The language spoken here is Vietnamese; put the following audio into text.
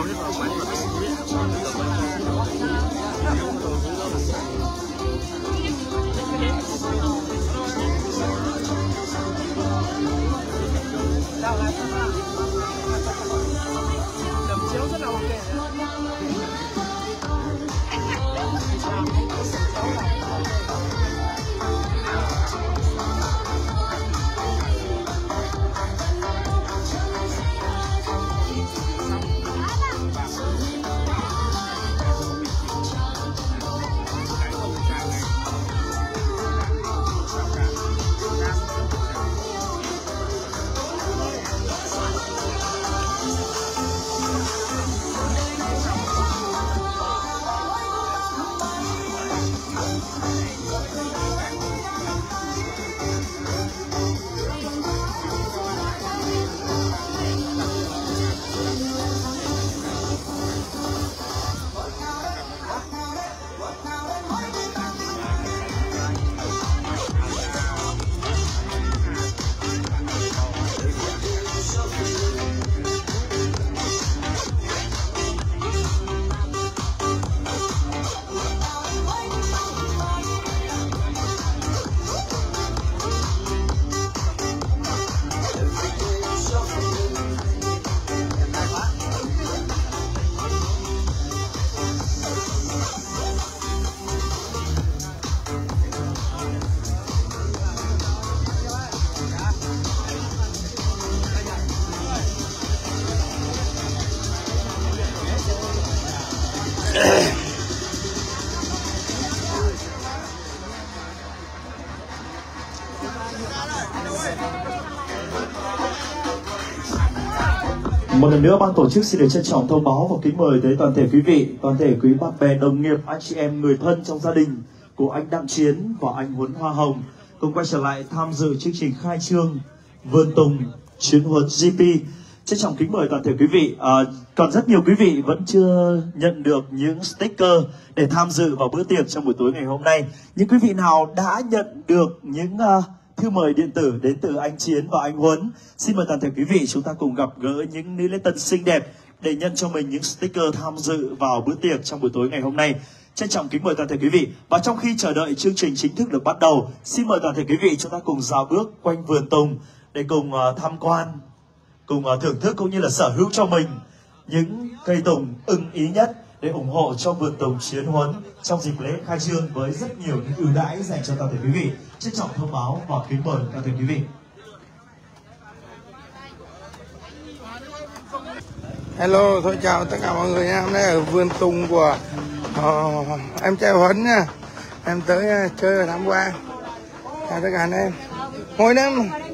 Đầm chiếu rất là ok. Một lần nữa ban tổ chức xin được trân trọng thông báo và kính mời tới toàn thể quý vị, toàn thể quý bạn bè đồng nghiệp, anh chị em, người thân trong gia đình của anh Đặng Chiến và anh Huấn Hoa Hồng cùng quay trở lại tham dự chương trình khai trương Vườn Tùng Chiến Huấn GP. Trân trọng kính mời toàn thể quý vị. Còn rất nhiều quý vị vẫn chưa nhận được những sticker để tham dự vào bữa tiệc trong buổi tối ngày hôm nay. Những quý vị nào đã nhận được những thư mời điện tử đến từ anh Chiến và anh Huấn, xin mời toàn thể quý vị chúng ta cùng gặp gỡ những nữ lễ tân xinh đẹp để nhận cho mình những sticker tham dự vào bữa tiệc trong buổi tối ngày hôm nay. Trân trọng kính mời toàn thể quý vị. Và trong khi chờ đợi chương trình chính thức được bắt đầu, xin mời toàn thể quý vị chúng ta cùng dạo bước quanh vườn tùng để cùng tham quan, cùng thưởng thức cũng như là sở hữu cho mình những cây tùng ưng ý nhất để ủng hộ cho vườn tùng Chiến Huấn trong dịp lễ khai trương với rất nhiều những ưu đãi dành cho toàn thể quý vị. Trân trọng thông báo và kính mời toàn thể quý vị. Hello, tôi chào tất cả mọi người nha. Hôm nay ở vườn tùng của em trai Huấn nha. Em tới chơi và tham quan. Chào tất cả anh em. Ngồi em.